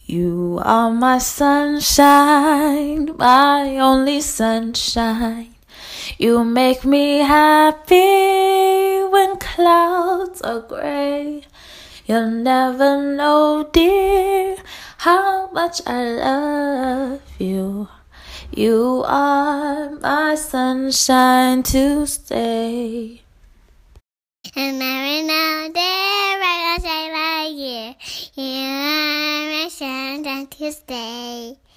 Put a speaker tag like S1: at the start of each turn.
S1: You are my sunshine, my only sunshine. You make me happy when clouds are gray. You'll never know, dear, how much I love you. You are my sunshine to stay.
S2: And every now and then I say like you are my sunshine to stay.